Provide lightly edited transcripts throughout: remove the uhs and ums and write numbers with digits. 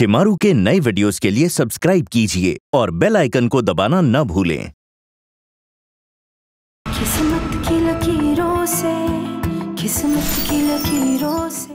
शिमारू के नए वीडियोस के लिए सब्सक्राइब कीजिए और बेल आइकन को दबाना न भूलें। किस्मत की लकीरों से, किस्मत की लकीरों से।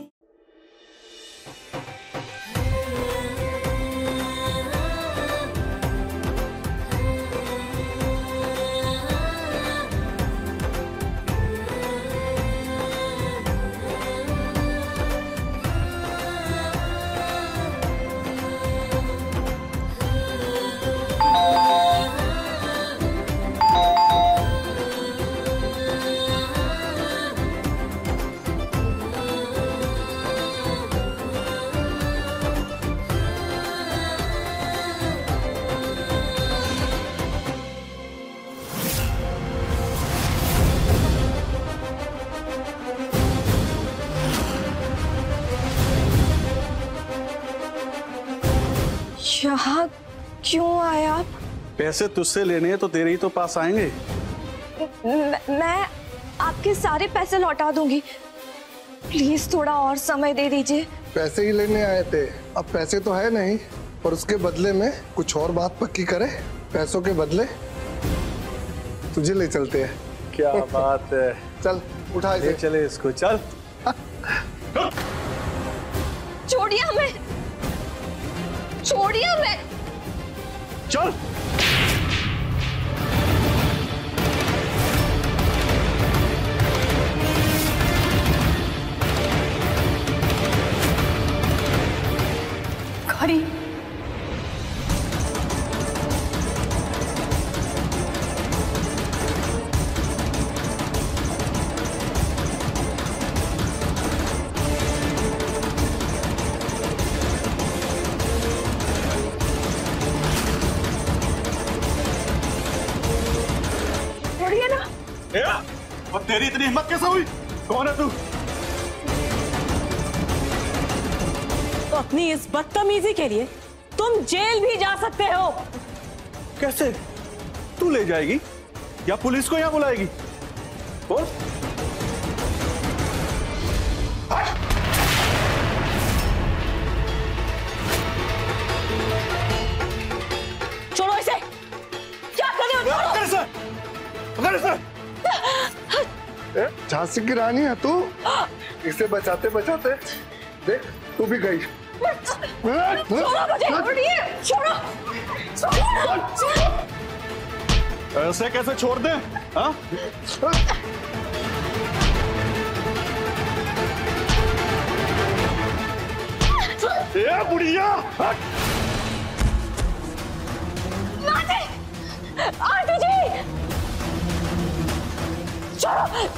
यहाँ क्यों आए आप? पैसे तुझसे लेने हैं तो तेरे ही तो पास आएंगे। मैं आपके सारे पैसे लौटा दूंगी, प्लीज थोड़ा और समय दे दीजिए। पैसे ही लेने आए थे, अब पैसे तो है नहीं, पर उसके बदले में कुछ और बात पक्की करे। पैसों के बदले तुझे ले चलते हैं। क्या बात है। चल उठा इसे। चले इसको, चल। छोड़िए हमें, छोड़िए हमें। चल। गाड़ी और तेरी इतनी हिम्मत कैसे हुई? कौन है तू? तो अपनी इस बदतमीजी के लिए तुम जेल भी जा सकते हो। कैसे? तू ले जाएगी या पुलिस को यहाँ बुलाएगी? बोल। छोड़ो इसे। क्या कर रहे हो? पकड़ इसे, पकड़ इसे। झांसी की रानी है तू। इसे बचाते बचाते देख तू भी गई। छोड़ो मुझे, छोड़ो, छोड़ो। ऐसे कैसे छोड़ दे? हाँ? ये बुढ़िया। आंटी जी, छोड़ो।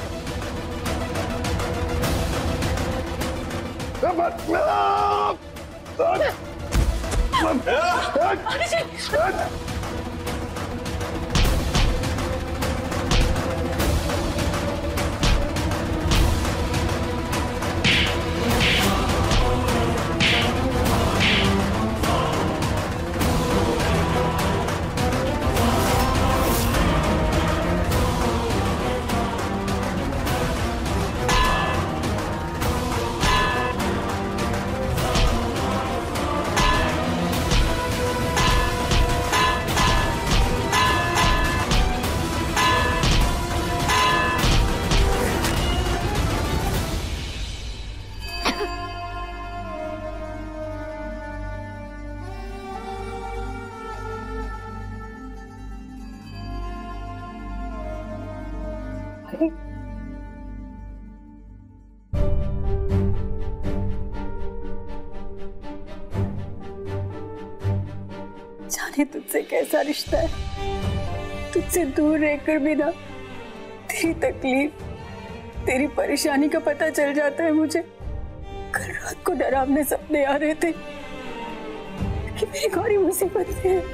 जाने तुझसे कैसा रिश्ता है, तुझसे दूर रहकर भी ना तेरी तकलीफ, तेरी परेशानी का पता चल जाता है मुझे। कल रात को डरावने सपने आ रहे थे कि मेरी गौरी मुसीबत में है।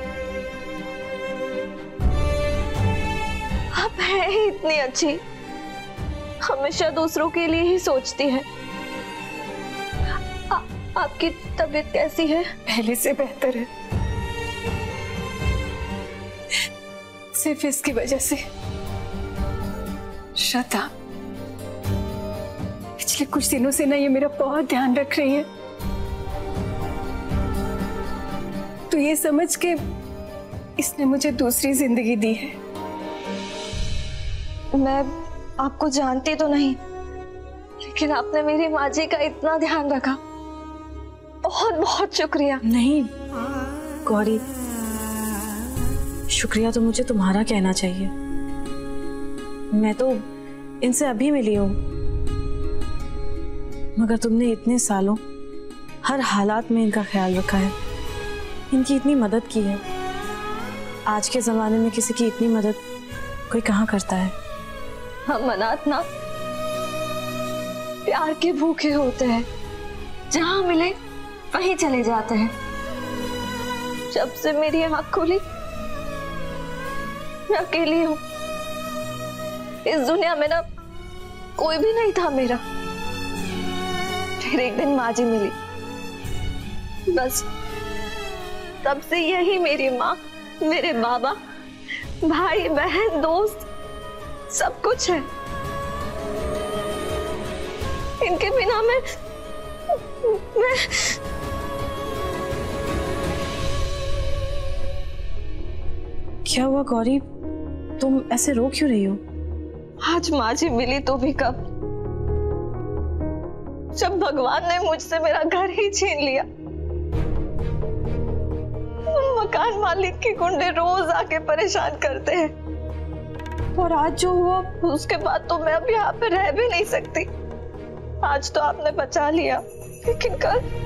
आप है ही इतनी अच्छी, हमेशा दूसरों के लिए ही सोचती है। आपकी तबीयत कैसी है? पहले से बेहतर है, सिर्फ इसकी वजह से। श्रद्धा पिछले कुछ दिनों से ना ये मेरा बहुत ध्यान रख रही है। तो ये समझ के इसने मुझे दूसरी जिंदगी दी है। मैं आपको जानती तो नहीं, लेकिन आपने मेरी माँ जी का इतना ध्यान रखा, बहुत बहुत शुक्रिया। नहीं गौरी, शुक्रिया तो मुझे तुम्हारा कहना चाहिए। मैं तो इनसे अभी मिली हूँ, मगर तुमने इतने सालों हर हालात में इनका ख्याल रखा है, इनकी इतनी मदद की है। आज के जमाने में किसी की इतनी मदद कोई कहाँ करता है। हम अनाथ ना प्यार के भूखे होते हैं, जहां मिले वहीं चले जाते हैं। जब से मेरी आंख खुली मैं अकेली हूं। इस दुनिया में ना कोई भी नहीं था मेरा। फिर एक दिन माँ जी मिली, बस तब से यही मेरी माँ, मेरे बाबा, भाई बहन, दोस्त, सब कुछ है। इनके बिना मैं क्या हुआ गौरी, तुम ऐसे रो क्यों रही हो? आज माँ जी मिली तो भी कब, जब भगवान ने मुझसे मेरा घर ही छीन लिया। मकान मालिक के गुंडे रोज आके परेशान करते हैं, और आज जो हुआ उसके बाद तो मैं अब यहाँ पे रह भी नहीं सकती। आज तो आपने बचा लिया, लेकिन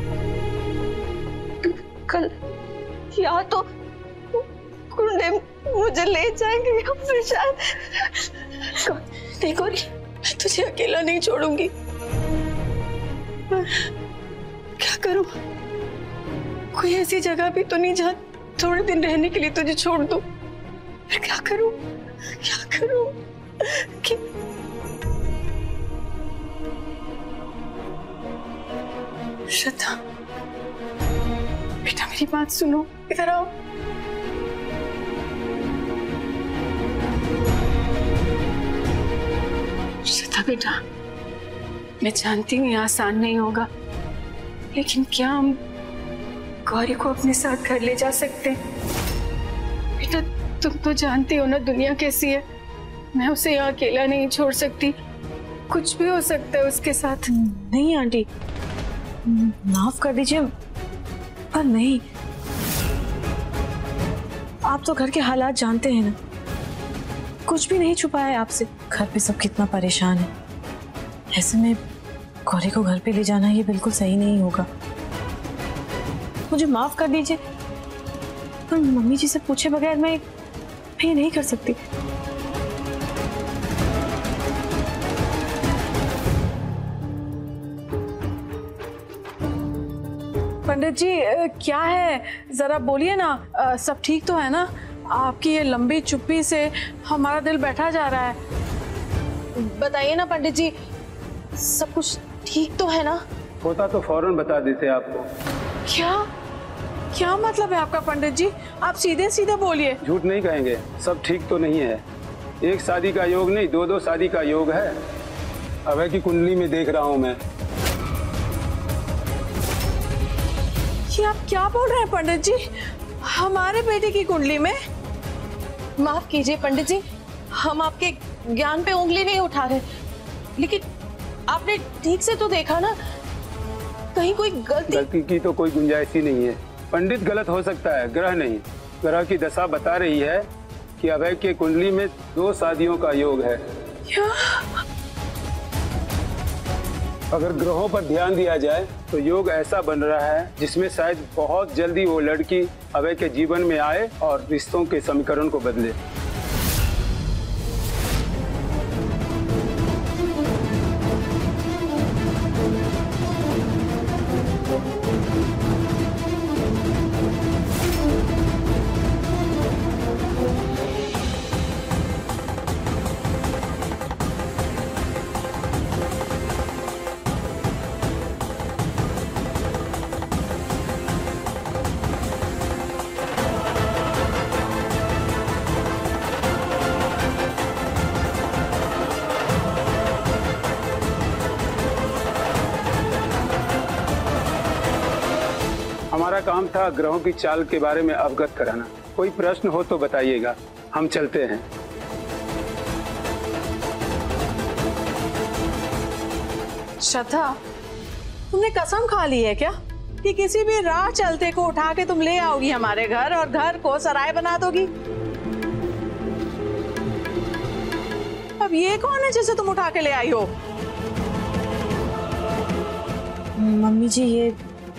कल या तो गुंडे मुझे ले जाएंगे या फिर शायद। नहीं गौरी, मैं तुझे अकेला नहीं छोड़ूंगी। क्या करूं? कोई ऐसी जगह भी तो नहीं जहां थोड़े दिन रहने के लिए तुझे छोड़ दूं। फिर क्या करूं? क्या करूं? श्रद्धा, बेटा मेरी बात सुनो, इधर आओ। श्रद्धा बेटा, मैं जानती हूँ ये आसान नहीं होगा, लेकिन क्या हम गौरी को अपने साथ घर ले जा सकते हैं? बेटा तुम तो जानती हो ना दुनिया कैसी है। मैं उसे यहाँ अकेला नहीं छोड़ सकती, कुछ भी हो सकता है उसके साथ। नहीं आंटी, माफ कर दीजिए, पर नहीं, आप तो घर के हालात जानते हैं ना, कुछ भी नहीं छुपाया है आपसे। घर पे सब कितना परेशान है, ऐसे में गौरी को घर पे ले जाना ये बिल्कुल सही नहीं होगा। मुझे माफ कर दीजिए, पर मम्मी जी से पूछे बगैर मैं ये नहीं कर सकती। पंडित जी क्या है, जरा बोलिए ना, सब ठीक तो है ना? आपकी ये लंबी चुप्पी से हमारा दिल बैठा जा रहा है। बताइए ना पंडित जी, सब कुछ ठीक तो है ना? होता तो फौरन बता देते आपको। क्या क्या मतलब है आपका पंडित जी? आप सीधे सीधे बोलिए। झूठ नहीं कहेंगे, सब ठीक तो नहीं है। एक शादी का योग नहीं, दो शादी का योग है। अभय की कुंडली में देख रहा हूँ मैं। ये आप क्या बोल रहे हैं पंडित जी? हमारे बेटे की कुंडली में? माफ कीजिए पंडित जी, हम आपके ज्ञान पे उंगली नहीं उठा रहे, लेकिन आपने ठीक से तो देखा ना, कहीं कोई गलती की तो कोई गुंजाइश ही नहीं है। पंडित गलत हो सकता है, ग्रह नहीं। ग्रह की दशा बता रही है कि अभय के कुंडली में 2 शादियों का योग है। क्या? अगर ग्रहों पर ध्यान दिया जाए तो योग ऐसा बन रहा है जिसमें शायद बहुत जल्दी वो लड़की अभय के जीवन में आए और रिश्तों के समीकरण को बदले। काम था ग्रहों की चाल के बारे में अवगत कराना। कोई प्रश्न हो तो बताइएगा, हम चलते हैं। श्रद्धा, तुमने कसम खा ली है क्या कि किसी भी राह चलते को उठा के तुम ले आओगी हमारे घर और घर को सराय बना दोगी? अब ये कौन है जिसे तुम उठा के ले आई हो? मम्मी जी, ये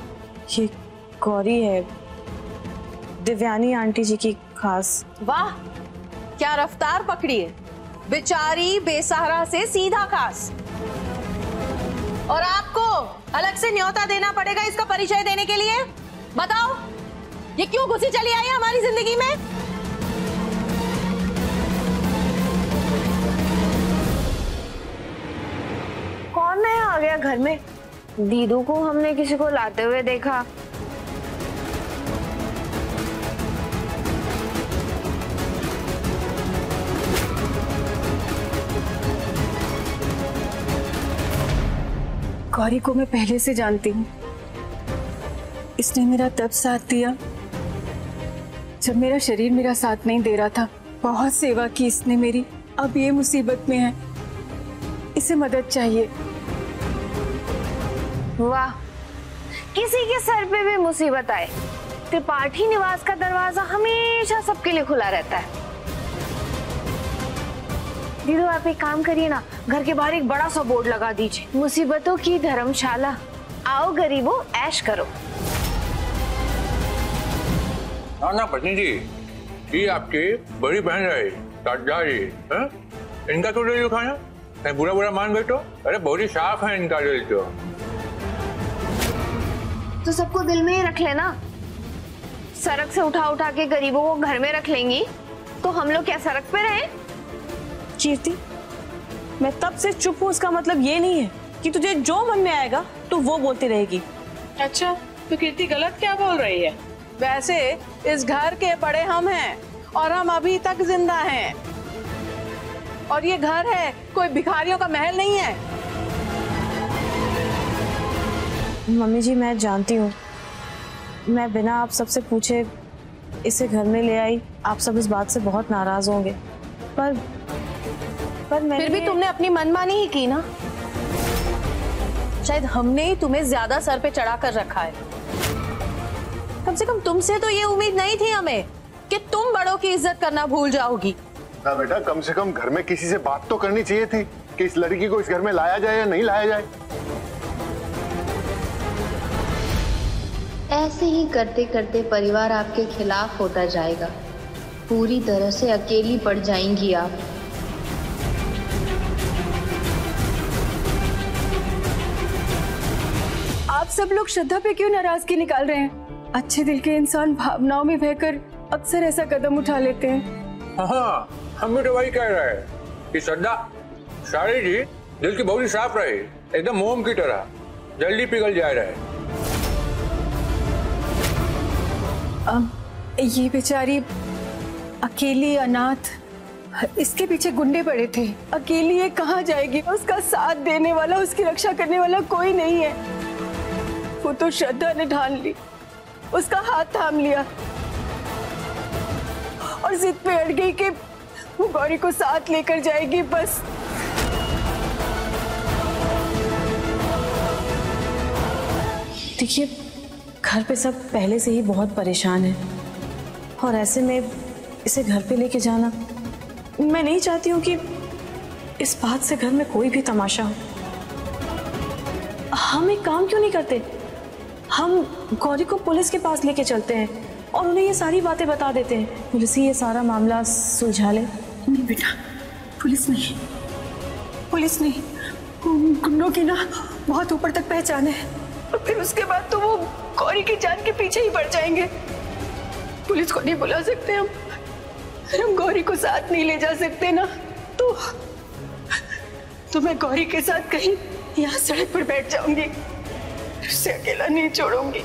गौरी है, दिव्यानी आंटी जी की खास। वाह, क्या रफ्तार पकड़ी है, बेचारी बेसहारा से सीधा खास। और आपको अलग से न्योता देना पड़ेगा इसका परिचय देने के लिए? बताओ, ये क्यों घुसी चली आई है हमारी जिंदगी में? कौन नया आ गया घर में? दीदू को हमने किसी को लाते हुए देखा। गौरी को मैं पहले से जानती हूँ। इसने मेरा तब साथ दिया जब मेरा शरीर मेरा साथ नहीं दे रहा था। बहुत सेवा की इसने मेरी। अब ये मुसीबत में है, इसे मदद चाहिए। वाह, किसी के सर पे भी मुसीबत आए, त्रिपाठी निवास का दरवाजा हमेशा सबके लिए खुला रहता है। दीदू, आप एक काम करिए ना, घर के बाहर एक बड़ा सा बोर्ड लगा दीजिए, मुसीबतों की धर्मशाला, आओ गरीबों ऐश करो। ना पत्नी जी, ये आपकी बड़ी बहन है श्रद्धा जी, इनका क्यों दिल दुखाना? कहीं बुरा बुरा मान बैठो? अरे बहुत ही साफ है इनका दिल। तो सबको दिल में ही रख लेना। सड़क से उठा उठा के गरीबों को घर में रख लेंगी तो हम लोग क्या सड़क पे रहे? कीर्ति, मैं तब से चुप हूँ, उसका मतलब ये नहीं है कि तुझे जो मन में आएगा तो वो बोलती रहेगी। अच्छा, तो कीर्ति गलत क्या बोल रही है? वैसे इस घर के बड़े हम हैं और हम अभी तक जिंदा हैं। और ये घर है, कोई भिखारियों का महल नहीं है। मम्मी जी, मैं जानती हूँ, मैं बिना आप सबसे पूछे इसे घर में ले आई। आप सब इस बात से बहुत नाराज होंगे, पर फिर भी तुमने अपनी मनमानी ही की ना। शायद हमने ही तुम्हें ज्यादा सर पे चढ़ा कर रखा है। कम से कम तुमसे तो ये उम्मीद नहीं थी हमें कि तुम बड़ों की इज्जत करना भूल जाओगी। ना बेटा, कम से कम घर में किसी से बात तो करनी चाहिए थी कि इस लड़की को इस घर में लाया जाए या नहीं लाया जाए। ऐसे ही करते करते परिवार आपके खिलाफ होता जाएगा। पूरी तरह से अकेली पड़ जाएंगी आप। आप सब लोग श्रद्धा पे क्यों नाराजगी निकाल रहे हैं? अच्छे दिल के इंसान भावनाओं में बहकर अक्सर ऐसा कदम उठा लेते हैं। हाँ, हम भी तो वही कह रहे हैं कि श्रद्धा सारी जी दिल की बहुत ही साफ रहे, एकदम मोम की तरह जल्दी पिघल जा रहा है। ये बेचारी अकेली अनाथ, इसके पीछे गुंडे पड़े थे। अकेली ये कहाँ जाएगी? उसका साथ देने वाला, उसकी रक्षा करने वाला कोई नहीं है। वो तो श्रद्धा ने ठान ली, उसका हाथ थाम लिया और जिद पे अड़ गई कि वो गौरी को साथ लेकर जाएगी। बस देखिए, घर पे सब पहले से ही बहुत परेशान है और ऐसे में इसे घर पे लेके जाना, मैं नहीं चाहती हूँ कि इस बात से घर में कोई भी तमाशा हो। हम एक काम क्यों नहीं करते, हम गौरी को पुलिस के पास लेके चलते हैं और उन्हें ये सारी बातें बता देते हैं। पुलिस ही ये सारा मामला सुलझा ले। नहीं बेटा, पुलिस नहीं, पुलिस नहीं, गुंडों की ना बहुत ऊपर तक पहचान है और फिर उसके बाद तो वो गौरी की जान के पीछे ही पड़ जाएंगे। पुलिस को नहीं बुला सकते हम, अगर हम गौरी को साथ नहीं ले जा सकते ना तो मैं गौरी के साथ कहीं यहाँ सड़क पर बैठ जाऊंगी, उसे अकेला नहीं छोड़ूंगी।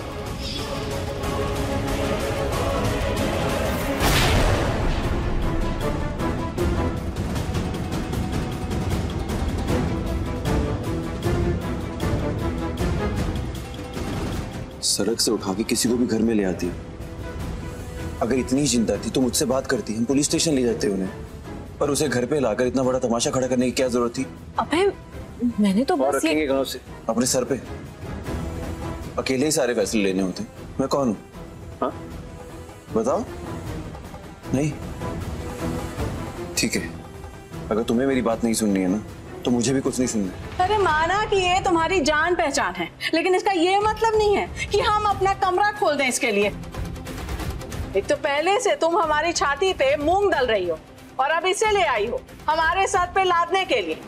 सड़क से उठा के किसी को भी घर में ले आती। अगर इतनी चिंता थी तो मुझसे बात करती, हम पुलिस स्टेशन ले जाते उन्हें। पर उसे घर पे लाकर इतना बड़ा तमाशा खड़ा करने की क्या जरूरत थी? अबे मैंने तो बस रखेंगे कहाँ से? अपने सर पे। अकेले ही सारे फैसले लेने होते। मैं कौन हूँ? हाँ बताओ। नहीं ठीक है, अगर तुम्हें मेरी बात नहीं सुननी है ना तो मुझे भी कुछ नहीं सुनना। अरे माना कि ये तुम्हारी जान पहचान है, लेकिन इसका ये मतलब नहीं है कि हम अपना कमरा खोल दें इसके लिए। एक तो पहले से तुम हमारी छाती पे मूंग दल रही हो और अब इसे ले आई हो हमारे सर पे लादने के लिए।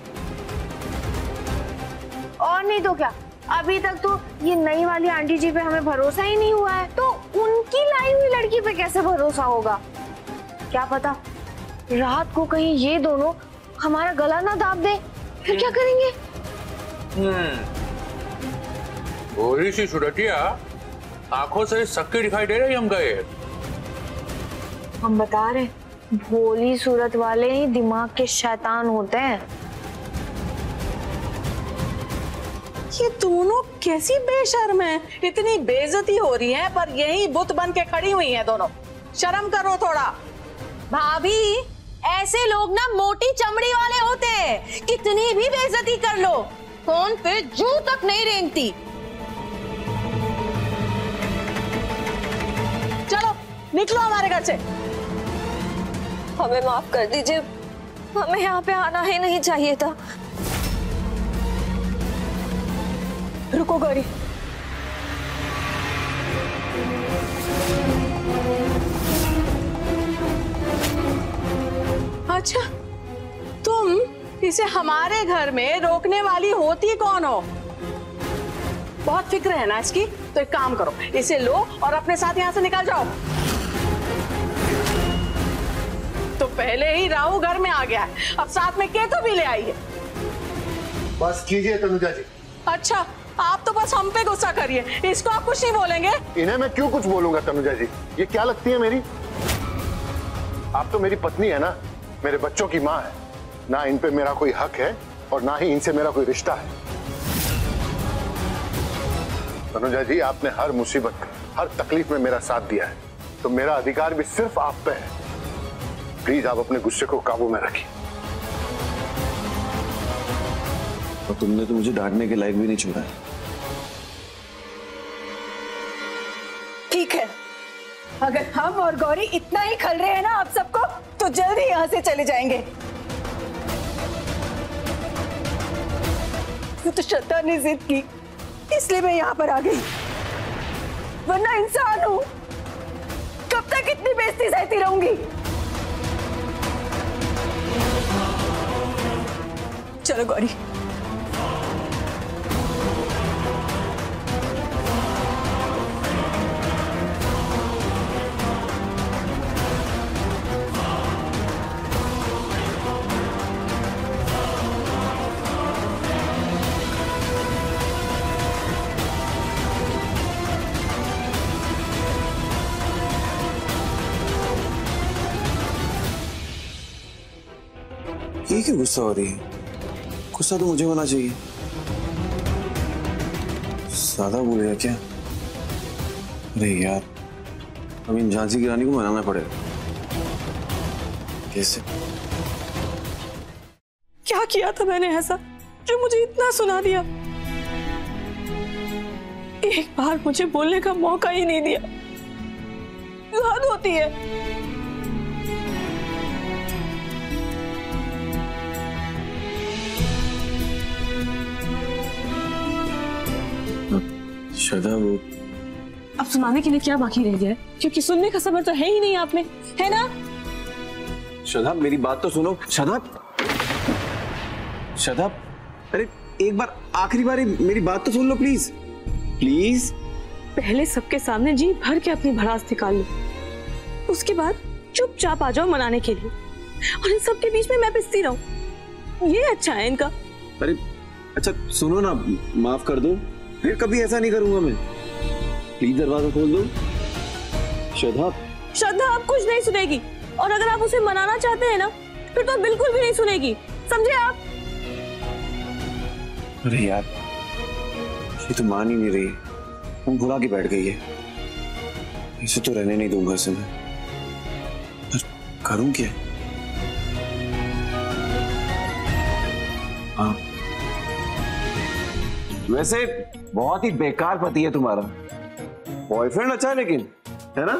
और नहीं तो क्या, अभी तक तो ये नई वाली आंटी जी पे हमें भरोसा ही नहीं हुआ है, तो उनकी लाई हुई लड़की पे कैसे भरोसा होगा? क्या पता रात को कहीं ये दोनों हमारा गला ना दाब दे, फिर क्या करेंगे? भोली सी सुरतिया आंखों से सक्की दिखाई दे रही हम गए। हम बता रहे, भोली सूरत वाले ही दिमाग के शैतान होते हैं। ये दोनों कैसी बेशर्म है, इतनी बेइज्जती हो रही है पर यही बुत बन के खड़ी हुई हैं दोनों। शर्म करो थोड़ा। भाभी ऐसे लोग ना मोटी चमड़ी वाले होते हैं, कितनी भी बेइज्जती कर लो कौन पे जू तक नहीं रेंगती। चलो निकलो हमारे घर से। हमें माफ कर दीजिए, हमें यहाँ पे आना ही नहीं चाहिए था। रुको गौरी, अच्छा तुम इसे हमारे घर में रोकने वाली होती कौन हो? बहुत फिक्र है ना इसकी, तो एक काम करो, इसे लो और अपने साथ यहाँ से निकल जाओ। तो पहले ही राहु घर में आ गया है, अब साथ में केतु भी ले आई है। बस कीजिए तनुजा जी। अच्छा आप तो बस हम पे गुस्सा करिए, इसको आप कुछ नहीं बोलेंगे? इन्हें मैं क्यों कुछ बोलूंगा तनुजा जी, ये क्या लगती है मेरी? आप तो मेरी पत्नी है ना, मेरे बच्चों की माँ है ना। इन पे मेरा कोई हक है और ना ही इनसे मेरा कोई रिश्ता है। तनुजा जी आपने हर मुसीबत हर तकलीफ में मेरा साथ दिया है, तो मेरा अधिकार भी सिर्फ आप पे है। प्लीज आप अपने गुस्से को काबू में रखिए। और तुमने तो मुझे डांटने के लायक भी नहीं छोड़ा है। ठीक है, अगर हम और गौरी इतना ही खल रहे हैं ना आप सबको, तो जल्द ही यहाँ से चले जाएंगे। तो श्रद्धा ने जिद की, इसलिए मैं यहाँ पर आ गई, वरना इंसान हूँ, कब तक इतनी बेइज्जती सहती रहूंगी? चलो गौरी। ये क्यों गुस्सा हो रही है? गुस्सा तो मुझे होना चाहिए। ज्यादा बोल गया क्या? अरे यार, अब इन झांसी की रानी को मनाना पड़ेगा। कैसे? क्या किया था मैंने ऐसा जो मुझे इतना सुना दिया? एक बार मुझे बोलने का मौका ही नहीं दिया। हद होती है। श्रद्धा, वो अब सुनाने के लिए क्या बाकी रह गया है? क्योंकि सुनने का सब्र तो है ही नहीं आप में, है ना? श्रद्धा मेरी बात तो सुनो। श्रद्धा, श्रद्धा, अरे एक बार आखिरी बार मेरी बात तो सुन लो प्लीज, प्लीज। पहले सबके सामने जी भर के अपनी भड़ास निकाल लो, उसके बाद चुपचाप आ जाओ मनाने के लिए, और इन सबके बीच में मैं पिसती रहूं। ये अच्छा है इनका। अरे अच्छा सुनो ना, माफ कर दो, फिर कभी ऐसा नहीं करूंगा मैं। प्लीज दरवाजा खोल दो। श्रद्धा, श्रद्धा अब कुछ नहीं सुनेगी, और अगर आप उसे मनाना चाहते हैं ना, फिर तो बिल्कुल भी नहीं सुनेगी, समझे आप? अरे यार, ये तो मान ही नहीं रही। भुला के बैठ गई है। इसे तो रहने नहीं दूंगा इसे मैं। पर करूं क्या? हाँ, वैसे बहुत ही बेकार पति है तुम्हारा। बॉयफ्रेंड अच्छा है लेकिन, है ना?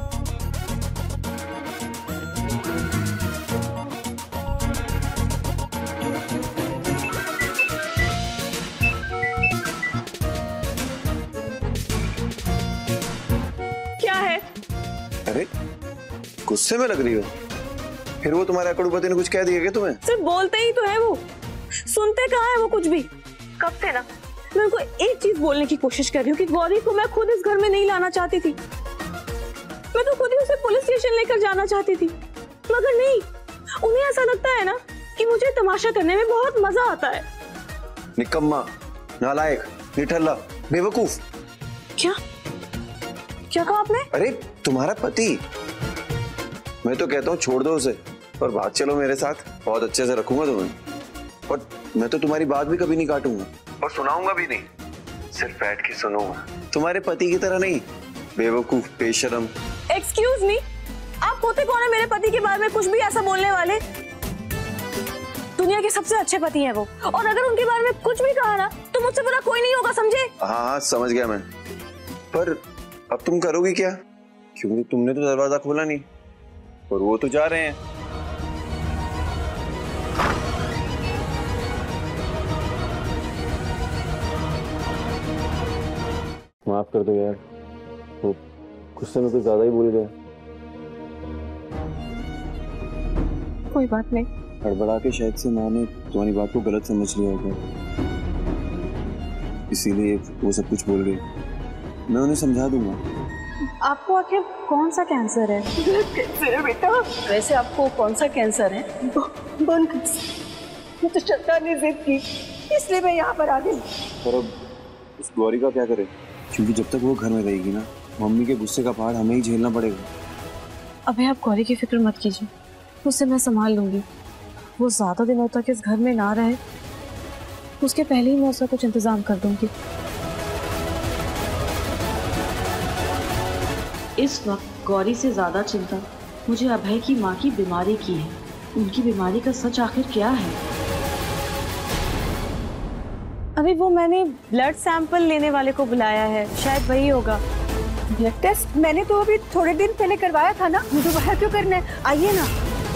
क्या है? अरे गुस्से में लग रही हो। फिर वो तुम्हारे अकड़ू पति ने कुछ कह दिया क्या तुम्हें? सिर्फ बोलते ही तो है वो, सुनते कहाँ है वो कुछ भी। कब से ना मैं उनको एक चीज बोलने की कोशिश कर रही हूँ कि गौरी को मैं खुद इस घर में नहीं लाना चाहती थी। मैं तो खुद ही उसे पुलिस स्टेशन लेकर जाना चाहती थी, मगर नहीं। उन्हें ऐसा लगता है ना कि मुझे तमाशा करने में बहुत मजा आता है। निकम्मा, नालायक, निठल्ला, बेवकूफ। क्या क्या कहा आपने? अरे तुम्हारा पति। मैं तो कहता हूँ छोड़ दो उसे और बात चलो मेरे साथ। बहुत अच्छे से रखूंगा तुम्हें और मैं तो तुम्हारी बात भी कभी नहीं काटूंगा और सुनाऊंगा भी नहीं, सिर्फ बैठ के सुनूंगा। तुम्हारे पति की तरह नहीं, बेवकूफ, बेशरम। एक्सक्यूज मी, आप होते कौन है मेरे पति के बारे में कुछ भी ऐसा बोलने वाले? दुनिया के सबसे अच्छे पति हैं वो, और अगर उनके बारे में कुछ भी कहा ना तो मुझसे बुरा कोई नहीं होगा, समझे? हाँ समझ गया मैं। पर अब तुम करोगी क्या? क्योंकि तुमने तो दरवाजा खोला नहीं और वो तो जा रहे हैं। माफ कर दो यार, वो गुस्से में कुछ ज्यादा ही बोल गया। कोई बात नहीं। हड़बड़ा के शायद से माँ ने तुम्हारी बात को गलत समझ लिया होगा, इसीलिए वो सब कुछ बोल गई। मैं उन्हें समझा दूंगा। आपको आखिर कौन सा कैंसर है? ब्लड कैंसर है बेटा। वैसे आपको कौन सा कैंसर है? Bone cancer. मुझे श्रद्धा ने जिद की, इसलिए मैं यहाँ पर आ गई। पर अब उस गौरी का क्या करें? क्योंकि जब तक वो घर में रहेगी ना, मम्मी के गुस्से का पहाड़ हमें ही झेलना पड़ेगा। अभी आप गौरी की फिक्र मत कीजिए, उससे मैं संभाल लूंगी। वो ज्यादा दिनों तक इस घर में ना रहे, उसके पहले ही मैं उसका कुछ इंतजाम कर दूंगी। इस वक्त गौरी से ज्यादा चिंता मुझे अभय की माँ की बीमारी की है। उनकी बीमारी का सच आखिर क्या है? अभी वो मैंने ब्लड सैंपल लेने वाले को बुलाया है, शायद वही होगा। ब्लड टेस्ट मैंने तो अभी थोड़े दिन पहले करवाया था ना, मुझे वहाँ क्यों करना है? आइए ना।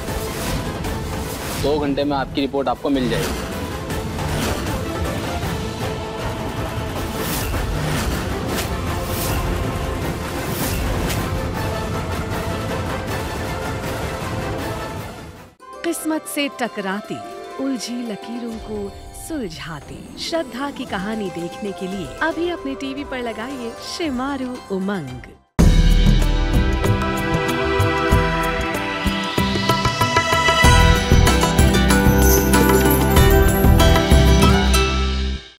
2 घंटे में आपकी रिपोर्ट आपको मिल जाएगी। किस्मत से टकराती उलझी लकीरों को सुलझाती श्रद्धा की कहानी देखने के लिए अभी अपने टीवी पर लगाइए शिमारू उमंग।